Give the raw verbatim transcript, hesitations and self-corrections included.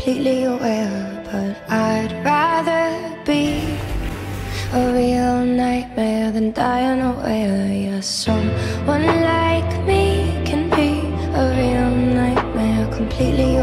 completely aware, but I'd rather be a real nightmare than die unaware. Yeah, someone like me can be a real nightmare, completely